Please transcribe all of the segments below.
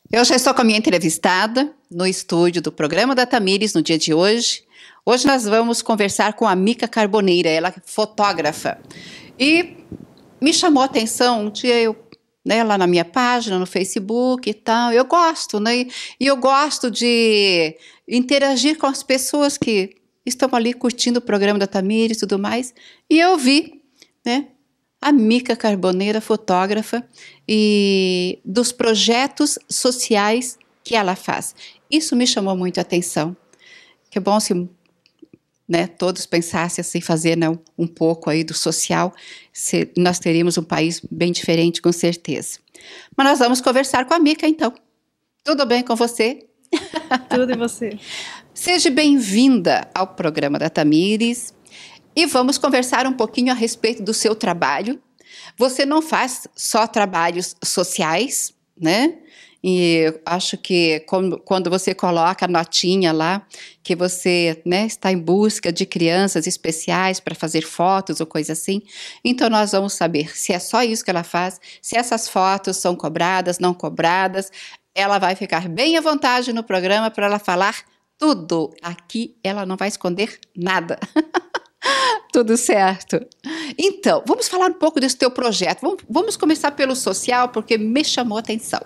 Eu já estou com a minha entrevistada no estúdio do programa da Tamires no dia de hoje. Hoje nós vamos conversar com a Mica Carboneira, ela é fotógrafa. E me chamou a atenção um dia lá na minha página, no Facebook e tal. Eu gosto, né? E eu gosto de interagir com as pessoas que estão ali curtindo o programa da Tamires e tudo mais. E eu vi, né? A Mica Carboneira, fotógrafa, e dos projetos sociais que ela faz. Isso me chamou muito a atenção. Que bom se, né, todos pensassem assim, fazer, né, um pouco aí do social, nós teríamos um país bem diferente, com certeza. Mas nós vamos conversar com a Mica, então. Tudo bem com você? Tudo e você? Seja bem-vinda ao programa da Tamires. E vamos conversar um pouquinho a respeito do seu trabalho. Você não faz só trabalhos sociais, né? E acho que quando você coloca a notinha lá, que você, né, está em busca de crianças especiais para fazer fotos ou coisa assim, então nós vamos saber se é só isso que ela faz, se essas fotos são cobradas, não cobradas. Ela vai ficar bem à vontade no programa para ela falar tudo. Aqui ela não vai esconder nada. Tudo certo. Então, vamos falar um pouco desse teu projeto. Vamos começar pelo social, porque me chamou a atenção.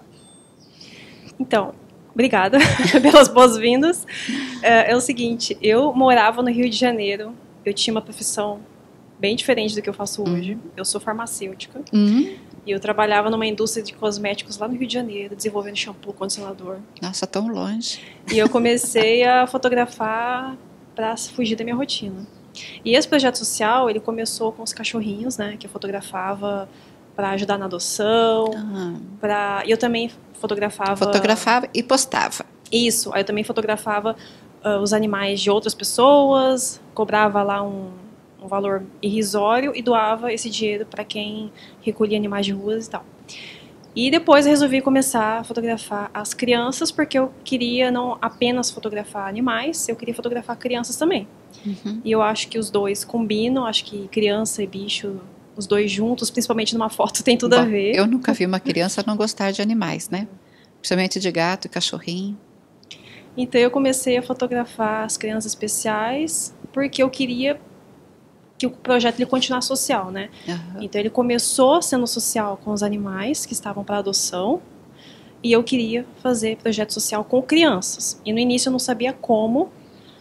Então, obrigada pelas boas-vindas. É o seguinte, eu morava no Rio de Janeiro, eu tinha uma profissão bem diferente do que eu faço hoje. Eu sou farmacêutica e eu trabalhava numa indústria de cosméticos lá no Rio de Janeiro, desenvolvendo shampoo, condicionador. Nossa, tão longe. E eu comecei a fotografar para fugir da minha rotina. E esse projeto social, ele começou com os cachorrinhos, né, que eu fotografava para ajudar na adoção, e eu também fotografava... Fotografava e postava. Isso, aí eu também fotografava os animais de outras pessoas, cobrava lá um valor irrisório e doava esse dinheiro para quem recolhia animais de ruas e tal. E depois eu resolvi começar a fotografar as crianças, porque eu queria não apenas fotografar animais, eu queria fotografar crianças também. E eu acho que os dois combinam, acho que criança e bicho, os dois juntos, principalmente numa foto, tem tudo a ver. Eu nunca vi uma criança não gostar de animais, né? Principalmente de gato e cachorrinho. Então eu comecei a fotografar as crianças especiais, porque eu queria que o projeto ele continuasse social, né? Então ele começou sendo social com os animais que estavam para adoção, e eu queria fazer projeto social com crianças. E no início eu não sabia como,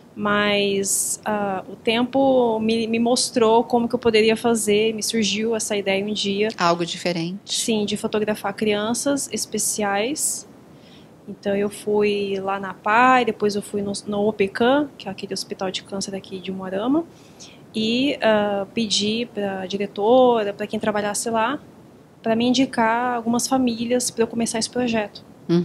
mas o tempo me mostrou como que eu poderia fazer, me surgiu essa ideia um dia. Algo diferente. Sim, de fotografar crianças especiais. Então eu fui lá na PAI, depois eu fui no OPECAM, que é aquele hospital de câncer aqui de Umuarama, e pedi para a diretora, para quem trabalhasse lá, para me indicar algumas famílias para eu começar esse projeto.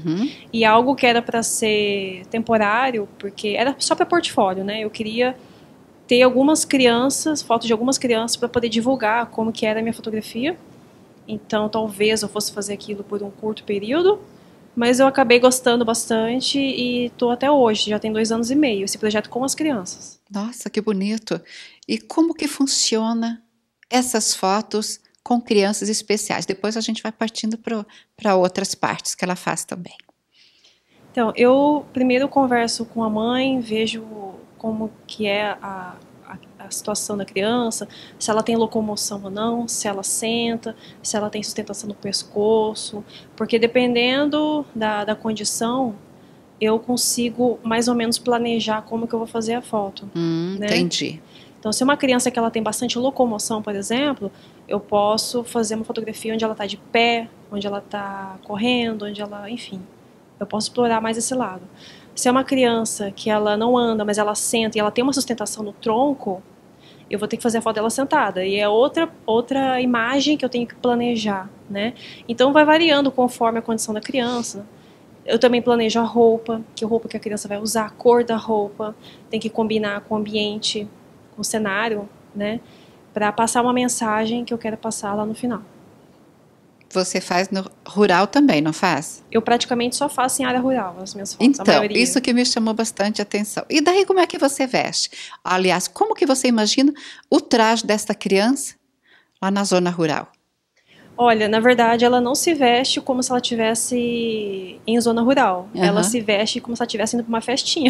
E algo que era para ser temporário, porque era só para portfólio, né? Eu queria ter algumas crianças, fotos de algumas crianças para poder divulgar como que era a minha fotografia. Então talvez eu fosse fazer aquilo por um curto período, mas eu acabei gostando bastante e estou até hoje, já tem 2 anos e meio, esse projeto com as crianças. Nossa, que bonito! E como que funciona essas fotos com crianças especiais? Depois a gente vai partindo para outras partes que ela faz também. Então, eu primeiro converso com a mãe, vejo como que é a situação da criança, se ela tem locomoção ou não, se ela senta, se ela tem sustentação no pescoço, porque dependendo da condição, eu consigo mais ou menos planejar como que eu vou fazer a foto. Né? Entendi. Então, se é uma criança que ela tem bastante locomoção, por exemplo, eu posso fazer uma fotografia onde ela está de pé, onde ela está correndo, onde ela, enfim, eu posso explorar mais esse lado. Se é uma criança que ela não anda, mas ela senta e ela tem uma sustentação no tronco, eu vou ter que fazer a foto dela sentada. E é outra imagem que eu tenho que planejar, né? Então vai variando conforme a condição da criança. Eu também planejo a roupa que a criança vai usar, a cor da roupa, tem que combinar com o ambiente, com o cenário, né? Para passar uma mensagem que eu quero passar lá no final. Você faz no rural também, não faz? Eu praticamente só faço em área rural as minhas fotos, então, isso que me chamou bastante atenção. E daí como é que você veste? Aliás, como que você imagina o traje desta criança lá na zona rural? Olha, na verdade, ela não se veste como se ela estivesse em zona rural. Ela se veste como se ela estivesse indo para uma festinha.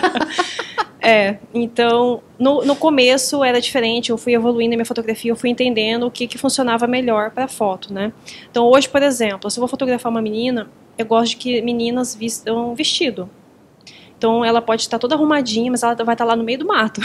Então, no começo era diferente, eu fui evoluindo a minha fotografia, eu fui entendendo o que funcionava melhor para a foto, né? Então, hoje, por exemplo, se eu vou fotografar uma menina, eu gosto de que meninas vistam vestido. Então, ela pode estar toda arrumadinha, mas ela vai estar lá no meio do mato.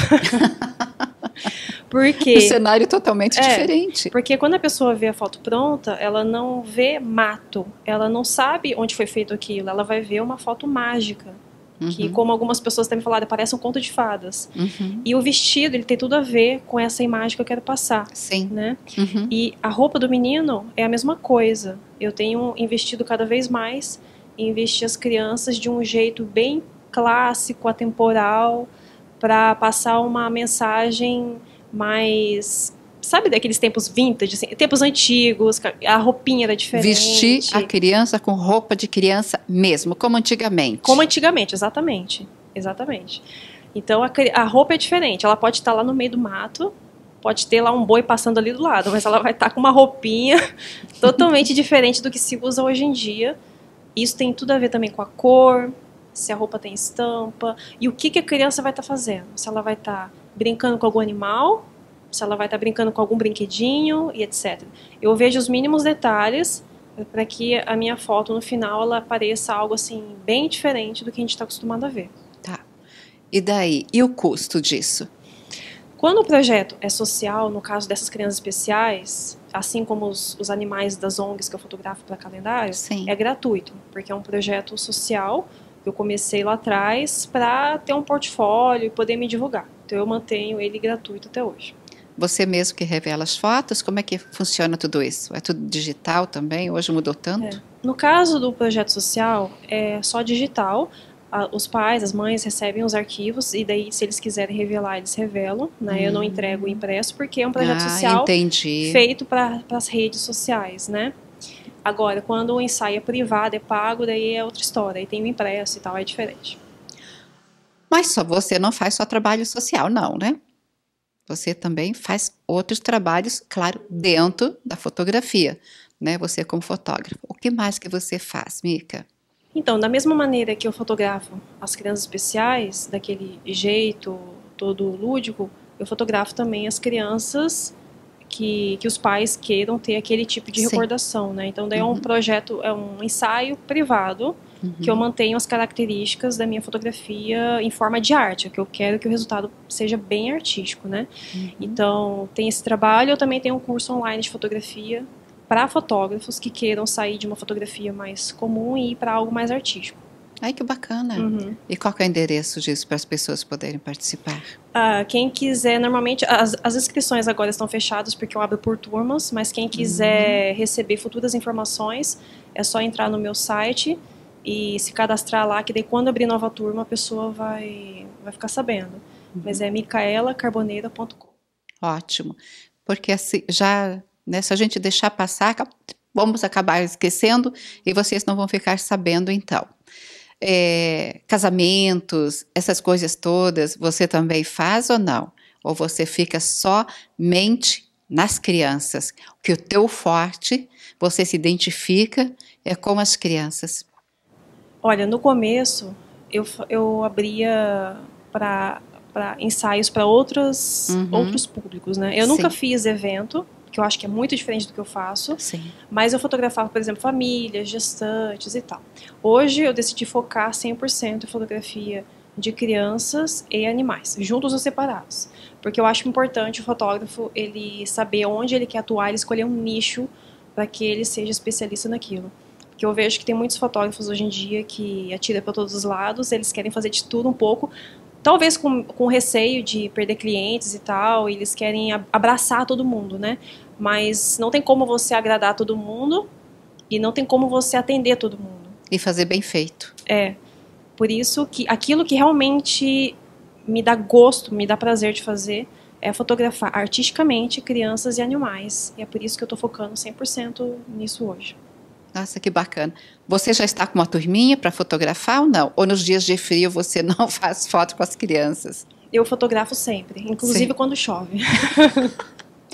Porque, um cenário totalmente diferente. Porque quando a pessoa vê a foto pronta, ela não vê mato, ela não sabe onde foi feito aquilo, ela vai ver uma foto mágica. Que, como algumas pessoas têm me falado, parece um conto de fadas. E o vestido, ele tem tudo a ver com essa imagem que eu quero passar. Sim. Né? E a roupa do menino é a mesma coisa. Eu tenho investido cada vez mais em investir as crianças de um jeito bem clássico, atemporal, para passar uma mensagem mais... Sabe daqueles tempos vintage, assim, tempos antigos, a roupinha era diferente. Vestir a criança com roupa de criança mesmo, como antigamente. Como antigamente, exatamente. Exatamente. Então a roupa é diferente, ela pode estar lá no meio do mato, pode ter lá um boi passando ali do lado, mas ela vai estar com uma roupinha totalmente diferente do que se usa hoje em dia. Isso tem tudo a ver também com a cor, se a roupa tem estampa, e o que a criança vai estar fazendo. Se ela vai estar brincando com algum animal, se ela vai estar brincando com algum brinquedinho e etc. Eu vejo os mínimos detalhes para que a minha foto no final ela pareça algo assim bem diferente do que a gente está acostumado a ver. Tá. E daí? E o custo disso? Quando o projeto é social, no caso dessas crianças especiais, assim como os animais das ONGs que eu fotografo para calendário, Sim. é gratuito, porque é um projeto social que eu comecei lá atrás para ter um portfólio e poder me divulgar. Então eu mantenho ele gratuito até hoje. Você mesmo que revela as fotos? Como é que funciona tudo isso? É tudo digital também? Hoje mudou tanto? No caso do projeto social, é só digital. Os pais, as mães recebem os arquivos e daí, se eles quiserem revelar, eles revelam. Né? Eu não entrego impresso porque é um projeto social feito para as redes sociais, né? Agora, quando o ensaio é privado, é pago, daí é outra história. Aí tem o impresso e tal, é diferente. Mas só você não faz só trabalho social, não, né? Você também faz outros trabalhos, claro, dentro da fotografia, né? Você como fotógrafo. O que mais que você faz, Mica? Então, da mesma maneira que eu fotografo as crianças especiais, daquele jeito todo lúdico, eu fotografo também as crianças que os pais queiram ter aquele tipo de recordação, né? Então, daí é um projeto, é um ensaio privado, que eu mantenho as características da minha fotografia em forma de arte, que eu quero que o resultado seja bem artístico, né? Então, tem esse trabalho, eu também tenho um curso online de fotografia para fotógrafos que queiram sair de uma fotografia mais comum e ir para algo mais artístico. Ai, que bacana. E qual que é o endereço disso para as pessoas poderem participar? Quem quiser, normalmente, as inscrições agora estão fechadas porque eu abro por turmas, mas quem quiser receber futuras informações, é só entrar no meu site e se cadastrar lá, que daí quando abrir nova turma a pessoa vai ficar sabendo. Mas é micaelacarboneira.com. Ótimo. Porque assim, já, né, se a gente deixar passar, vamos acabar esquecendo e vocês não vão ficar sabendo então. Casamentos, essas coisas todas, você também faz ou não? Ou você fica somente nas crianças? Que o teu forte, você se identifica com as crianças. Olha, no começo eu abria para ensaios para outros públicos, né? Eu nunca fiz evento, que eu acho que é muito diferente do que eu faço. Sim. Mas eu fotografava, por exemplo, famílias, gestantes e tal. Hoje eu decidi focar 100% em fotografia de crianças e animais, juntos ou separados. Porque eu acho importante o fotógrafo ele saber onde ele quer atuar, ele escolher um nicho para que ele seja especialista naquilo. Porque eu vejo que tem muitos fotógrafos hoje em dia que atiram para todos os lados, eles querem fazer de tudo um pouco, talvez com receio de perder clientes e tal, e eles querem abraçar todo mundo, né? Mas não tem como você agradar todo mundo e não tem como você atender todo mundo. E fazer bem feito. Por isso que aquilo que realmente me dá gosto, me dá prazer de fazer é fotografar artisticamente crianças e animais. E é por isso que eu estou focando 100% nisso hoje. Nossa, que bacana. Você já está com uma turminha para fotografar ou não? Ou nos dias de frio você não faz foto com as crianças? Eu fotografo sempre, inclusive quando chove.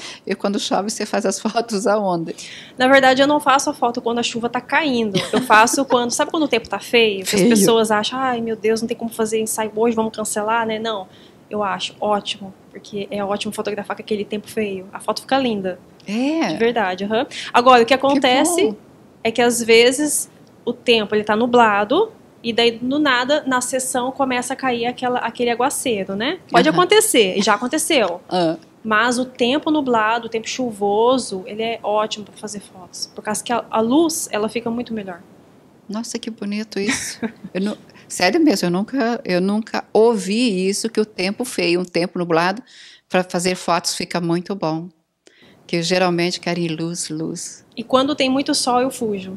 E quando chove, você faz as fotos aonde? Na verdade, eu não faço a foto quando a chuva tá caindo. Eu faço quando... Sabe quando o tempo tá feio? Que as pessoas acham, ai, meu Deus, não tem como fazer ensaio hoje, vamos cancelar, né? Não. Eu acho ótimo, porque é ótimo fotografar com aquele tempo feio. A foto fica linda. É. De verdade, uhum. Agora, o que acontece é que às vezes o tempo ele tá nublado e daí, do nada, na sessão começa a cair aquele aguaceiro, né? Pode acontecer, e já aconteceu. Mas o tempo nublado, o tempo chuvoso, ele é ótimo para fazer fotos. Por causa que a luz, ela fica muito melhor. Nossa, que bonito isso. Sério mesmo, eu nunca ouvi isso, que o tempo feio, um tempo nublado, para fazer fotos fica muito bom. Que eu geralmente quero ir luz. E quando tem muito sol, eu fujo.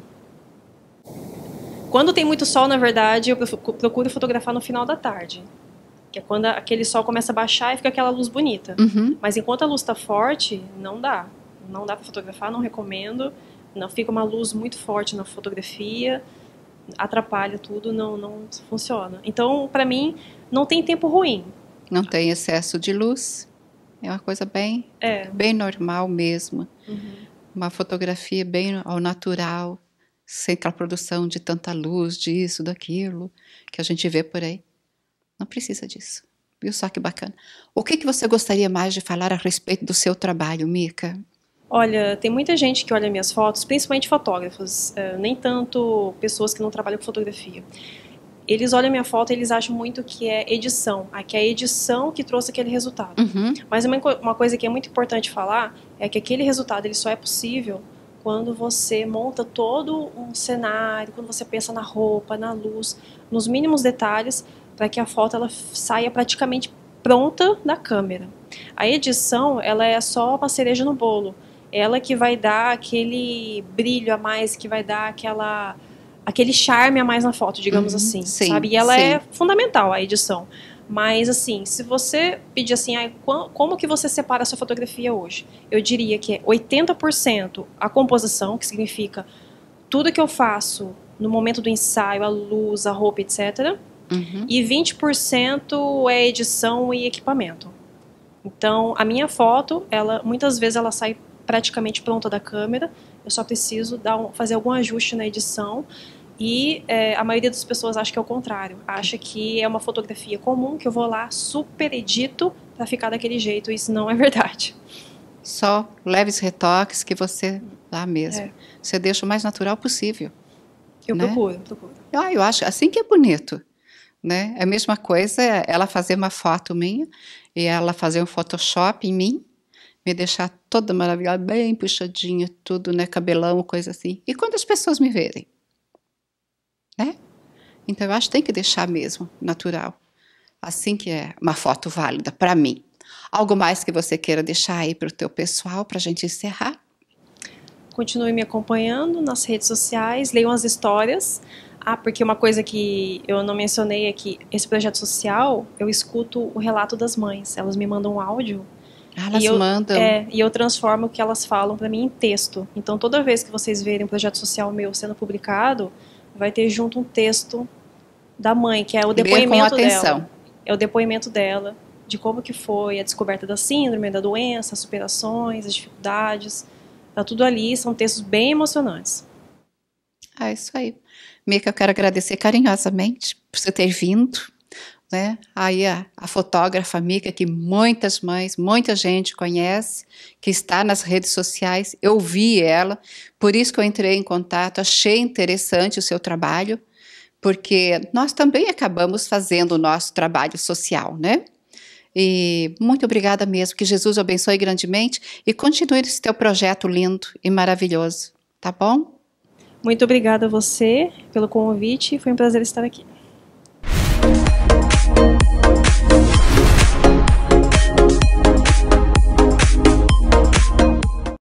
Quando tem muito sol, na verdade, eu procuro fotografar no final da tarde. Que é quando aquele sol começa a baixar e fica aquela luz bonita. Mas enquanto a luz está forte, não dá. Não dá para fotografar, não recomendo. Não fica uma luz muito forte na fotografia, atrapalha tudo, não funciona. Então, para mim, não tem tempo ruim. Não tem excesso de luz. É uma coisa bem normal mesmo. Uma fotografia bem ao natural, sem aquela produção de tanta luz, disso, daquilo, que a gente vê por aí. Não precisa disso. Viu só que bacana? O que você gostaria mais de falar a respeito do seu trabalho, Mica? Olha, tem muita gente que olha minhas fotos, principalmente fotógrafos, nem tanto pessoas que não trabalham com fotografia. Eles olham minha foto e eles acham muito que é edição, que é a edição que trouxe aquele resultado. Mas uma coisa que é muito importante falar é que aquele resultado ele só é possível quando você monta todo um cenário, quando você pensa na roupa, na luz, nos mínimos detalhes, para que a foto ela saia praticamente pronta da câmera. A edição, ela é só uma cereja no bolo. Ela que vai dar aquele brilho a mais, que vai dar aquele charme a mais na foto, digamos assim, sim, sabe? E ela é fundamental, a edição. Mas, assim, se você pedir assim, como que você separa a sua fotografia hoje? Eu diria que é 80% a composição, que significa tudo que eu faço no momento do ensaio, a luz, a roupa, etc., e 20% é edição e equipamento. Então, a minha foto, muitas vezes ela sai praticamente pronta da câmera, eu só preciso fazer algum ajuste na edição e a maioria das pessoas acha que é o contrário, acha que é uma fotografia comum, que eu vou lá, super edito para ficar daquele jeito, isso não é verdade. Só leves retoques que você dá mesmo. Você deixa o mais natural possível. Eu procuro. Eu acho assim que é bonito. Né? É a mesma coisa ela fazer uma foto minha e ela fazer um Photoshop em mim, me deixar toda maravilhosa, bem puxadinha, tudo, né? Cabelão, coisa assim. E quando as pessoas me verem? Né? Então, eu acho que tem que deixar mesmo natural. Assim que é uma foto válida para mim. Algo mais que você queira deixar aí para o teu pessoal, para a gente encerrar? Continue me acompanhando nas redes sociais, leiam as histórias. Porque uma coisa que eu não mencionei é que esse projeto social, eu escuto o relato das mães. Elas me mandam um áudio. Elas mandam? E eu transformo o que elas falam para mim em texto. Então, toda vez que vocês verem um projeto social meu sendo publicado, vai ter junto um texto da mãe, que é o depoimento dela. É o depoimento dela, de como que foi a descoberta da síndrome, da doença, as superações, as dificuldades. Tá tudo ali, são textos bem emocionantes. É isso aí. Mica, eu quero agradecer carinhosamente por você ter vindo, né? Aí a fotógrafa Mica, que muitas mães, muita gente conhece, que está nas redes sociais, eu vi ela, por isso que eu entrei em contato, achei interessante o seu trabalho, porque nós também acabamos fazendo o nosso trabalho social, né? E muito obrigada mesmo, que Jesus abençoe grandemente e continue esse teu projeto lindo e maravilhoso, tá bom? Muito obrigada a você pelo convite, foi um prazer estar aqui.